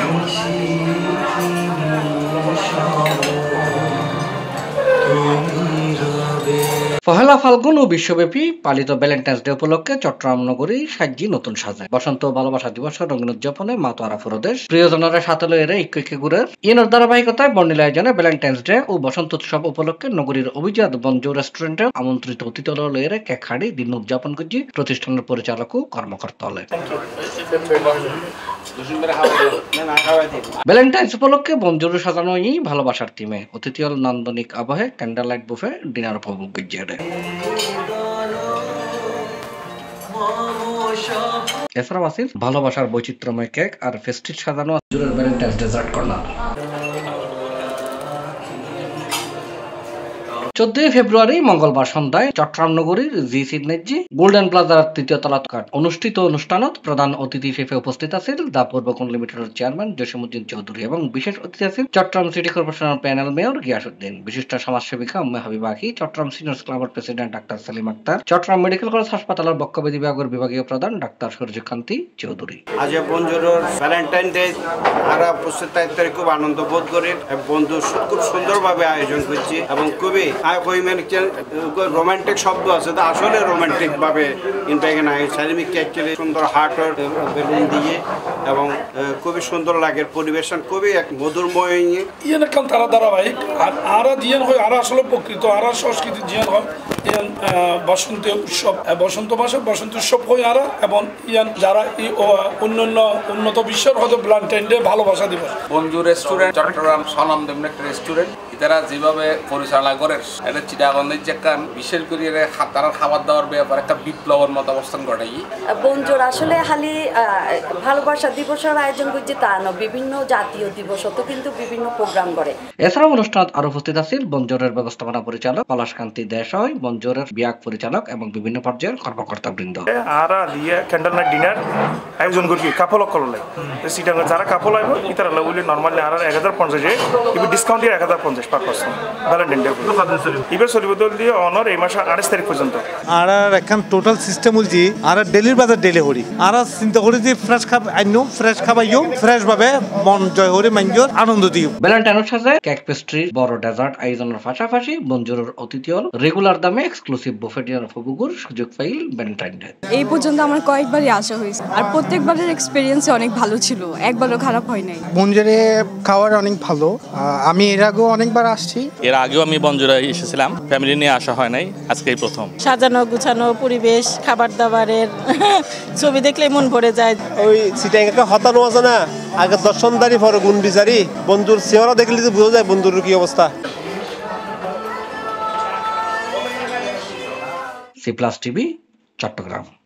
পহেলা ফাল্গুন ও বিশ্বব্যাপী পালিত Valentine's day উপলক্ষে চট্টগ্রাম নগরী সাজ্জি নতুন সাজায় বসন্ত ও ভালোবাসা দিবসের রঙিন উদযাপনে মাতোয়ারা ফুরদেশ প্রিয়জনরা সাথে লইরে ইকে ঘুরের ইনের ধারাবাহিকতায় বর্ণিল আয়োজনে ভ্যালেন্টাইন্স ডে ও বসন্ত উৎসব উপলক্ষে নগরীর অভিজাত বনজোর রেস্টুরেন্টে আমন্ত্রিত অতিথি লইরে কেক হাড়ি দিন উদযাপন করছি প্রতিষ্ঠানের পরিচালক ও কর্মকর্তা হলে। ভ্যালেন্টাইন্স উপলক্ষে বনজোর সাজানো ভালোবাসার থিমে অতিথি হল নান্দনিক আবহে ক্যান্ডেল লাইট বুফে ডিনার উপভোগ করছে। এছাড়াও আছে ভালোবাসার বৈচিত্র্যময় কেক আর ফেস্টিভ সাজানো জুড়ে ভ্যালেন্টাইন্স ডেজার্ট কর্নার। 14 ফেব্রুয়ারি মঙ্গলবার সন্ধ্যায় চট্টগ্রাম নগরীর জি সিডনেজি গোল্ডেন প্লাজার 3য় তলাত অনুষ্ঠিত অনুষ্ঠানত প্রধান অতিথি হিসেবে উপস্থিত আছেন দা পূর্বকোণ লিমিটেডের চেয়ারম্যান জসিমউদ্দিন চৌধুরী এবং বিশেষ অতিথি আছেন চট্টগ্রাম সিটি কর্পোরেশনের প্যানেল মেয়র গিয়াসউদ্দিন, বিশিষ্ট সমাজসেবিকা উম্মে হাবিবা আখি, চট্টগ্রাম সিনিয়র্স ক্লাবের president doctor Selim Akhtar, Chattogram medical college হাসপাতালের বক্ষব্যাধি বিভাগের বিভাগীয় প্রধান ডাক্তার সূর্যকান্তি চৌধুরী। আজ বন্ধুর ভ্যালেন্টাইন ডে আমরা উপস্থিত খুব আনন্দ বোধ করি। বন্ধু খুব সুন্দরভাবে আয়োজন করছি এবং খুবই রোমান্টিক শব্দ আছে তো আসলে রোমান্টিক ভাবে অ্যাকচুয়ালি সুন্দর হার্টের বেলুন দিয়ে এবং খুবই সুন্দর লাগে পরিবেশন খুবই এক মধুরময় ইয়ান কাল তারা ধারাবাহিক আর আরা জিয়ান হয় আর আসলে প্রকৃত আর সংস্কৃতি জিয়ান হয় ইয়ান বসন্ত উৎসব বসন্ত মাসে বসন্ত উৎসব হয় আর এবং ইয়ান যারা অন্যান্য উন্নত বিশ্বের হয়তো ভ্যালেন্টাইন ডে ভালোবাসা দিবস। বনজোর রেস্টুরেন্ট চট্টগ্রাম স্বনামধন্য একটা রেস্টুরেন্ট তারা যেভাবে পরিচালনা করে এটা চিটাগংয়ের যে কান বিশেষ করে তারা খাবার দাবার ব্যাপার একটা বিপ্লবের মতো অবস্থান ঘটাই। বনজোর আসলে খালি ভালোবাসা দিবসের আয়োজন করছে তা নয়, বিভিন্ন জাতীয় দিবস তো কিন্তু বিভিন্ন প্রোগ্রাম করে। এছাড়াও অনুষ্ঠান আরো উপস্থিত আছেন বনজোরের ব্যবস্থাপনা পরিচালক পলাশকান্তি দেশাই, বনজোরের বিভাগ পরিচালক এবং বিভিন্ন পর্যায়ের কর্মকর্তা বৃন্দ। আর দিয়ে ক্যান্ডেল লাইট ডিনার আয়োজন করি কাপল করলে চিটাগং যারা কাপল আইব ইতারা লাগলে নরমালি আর 1050 ইবি ডিসকাউন্ট দিয়ে 1050 পার পারসন ভ্যালেন্টাইন ডে ইবে সলিবদল দিয়ে অনর এই মাসে 28 তারিখ পর্যন্ত। আর এখন টোটাল সিস্টেম হলছি আর ডেলির বাজার ডেলি হরি আর চিন্তা করি যে ফ্রেশ খাব আইনো ফ্রেশ খাবাইও ফ্রেশ ভাবে মন জয় হরি মাইঞ্জর আনন্দ দিও। ভ্যালেন্টাইনের সাথে কেক পেস্ট্রি বড় ডেজার্ট আয়োজনের পাশাপাশি বনজোরের অতিথি হল রেগুলার দামে এক্সক্লুসিভ বুফে ডিনার উপভোগের সুযোগ পাইল ভ্যালেন্টাইন ডে। এই পর্যন্ত আমার কয়েকবারই আসা হয়েছে আর প্রত্যেকবারের এক্সপেরিয়েন্স অনেক ভালো ছিল, একবারও খারাপ হয় নাই। বনজোরে খাওয়ার অনেক ভালো, আমি এর আগেও অনেকবার আসছি। এর আগেও আমি বনজোরে এসেছিলাম, ফ্যামিলি নিয়ে আসা হয় নাই, আজকেই প্রথম। সাজানো গুছানো পরিবেশ, খাবার দাবারের ছবি দেখলে মন ভরে যায়। ওই সিটাঙ্গাকে হতানো আছে না আগে দর্শনদারি পরে গুণ বিচারি বন্ধুর চেহারা দেখলে তো বোঝা যায় বন্ধুর কি অবস্থা। Cplustv চট্টগ্রাম।